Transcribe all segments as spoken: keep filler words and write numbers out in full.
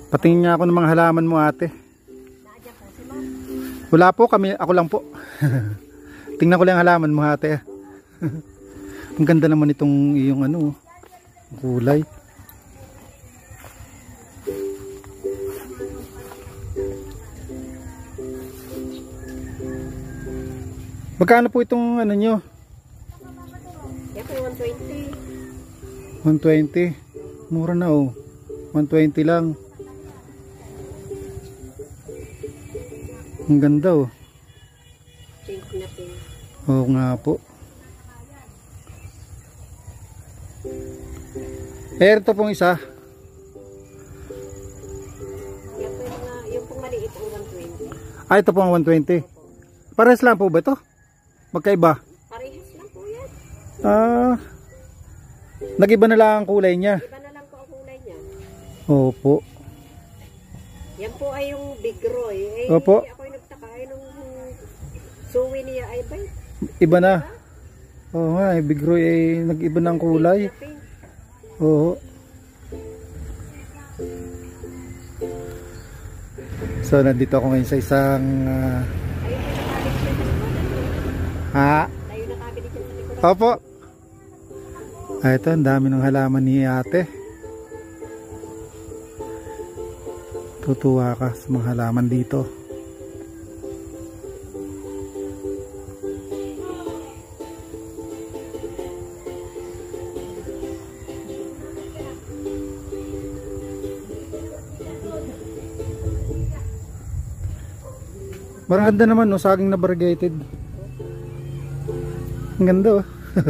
Patingin nga ako ng mga halaman mo, ate. Wala po kami, ako lang po. Tingnan ko lang ang halaman mo, ate. Ang ganda naman itong iyong ano, kulay. Magkano po itong ano nyo? one twenty. one twenty. Mura na oh. one twenty lang. Ang ganda oh. Pink na pink. Oo nga po. Eh, ito pong isa. Yan po yung, uh, yung pong maliit ang one twenty. Ah, ito po ang one twenty. Parehas lang po ba ito? Magkaiba? Parehas lang po yan. Ah, nag-iba na lang ang kulay niya. Iba na lang po ang kulay niya. Opo. Yan po ay yung Big Roy. Eh, Opo. Ako yung nagtaka ay nung suwi niya ay ba? Iba na. Oo nga, eh, Big Roy ay nag-iba ng kulay. Oo. So, nandito ako ngayon sa isang uh, ha? Tayo nakabili dyan sa likod. Opo. Ah, ito, ang dami ng halaman ni ate. Tutuwa ka sa mga halaman dito. Marang ganda naman, no? Saging na variegated. Ang ganda, oh.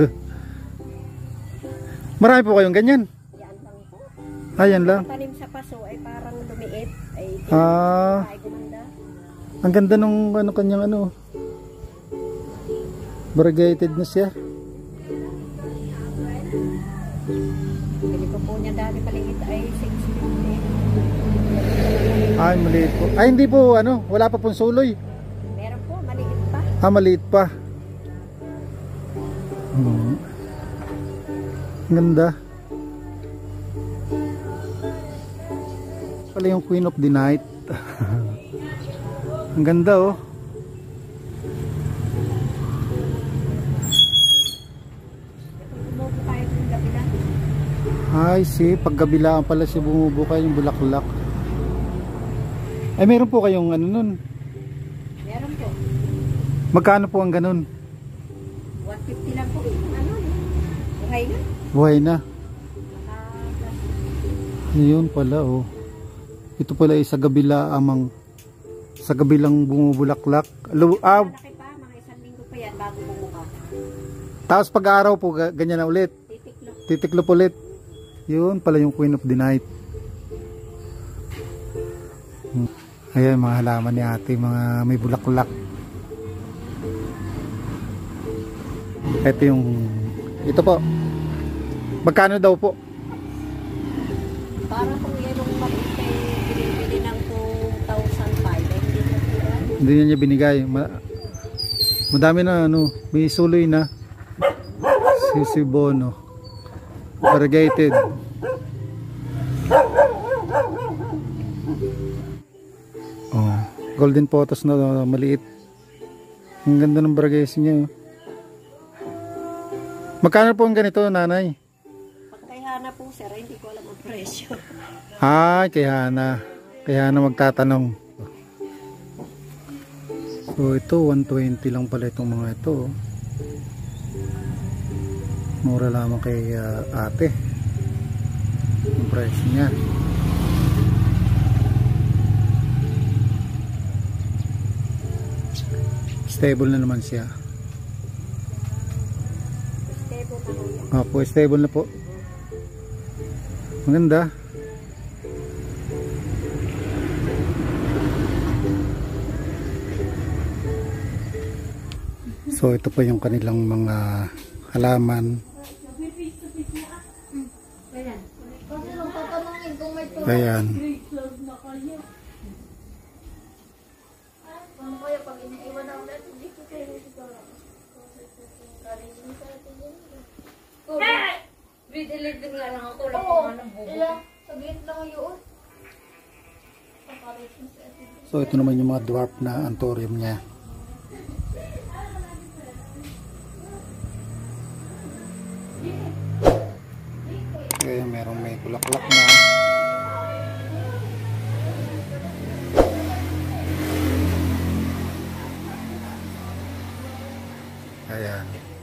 Marami po kayong ganyan? Yan lang po. Ayan lang. Tanim sa paso ay parang lumiit. Ay, Ah, ay gumanda. ang ganda nung ano kanyang ano. Variegated na siya. Bili ko po niya dami paliit ay six fifty. Ay, maliit po. Ay, hindi po, ano, wala pa pong suloy. Meron po, maliit pa. Ah, maliit pa. Hmm. Ang ganda. Pala yung Queen of the Night. Ang ganda, oh. Bumubo kayo ng gabi na. Ay, see, paggabilaan pala siya bumubukay yung bulaklak. Ay, meron po kayong ano nun? Meron po. Magkano po ang ganun? one fifty lang po. Ano yun? Buhay na. Buhay na. Naka... Ayun pala, oh. Ito pala ay sa gabila amang sa gabilang bumubulaklak. Lu ah, Malaki pa, mga isang linggo pa yan bago bumuka. tapos pag-araw po ganyan na ulit. Titiklo. Titiklop ulit. Yun pala yung Queen of the Night. Ayan mga halaman ni ate, mga may bulaklak. Ito yung ito po. Magkano daw po? Para kung yan yung maliit ay binibili ng two thousand five. Eh, hindi na sila. Hindi na niya binigay. Ma madami na ano, may suloy na. Sisibono. Variegated. Oh, golden photos na maliit. Ang ganda ng variegated niya. Magkano po ang ganito, nanay? Pag kay Hana po sir, hindi ko alam ang presyo. Ay, kay Hana. Kay Hana magtatanong. So ito, one twenty lang pala itong mga ito. Mura lamang kay uh, ate. Yung price niya. Stable na naman siya. Stable na po yan. Opo, stable na po. Maganda. So ito po yung kanilang mga halaman. Ayan. Grade eleven nga lang ako. Wala pa nga ng bubo. Saglit lang yun. So ito naman yung mga dwarf na anthurium niya. Kaya merong may bulaklak na. Ayan.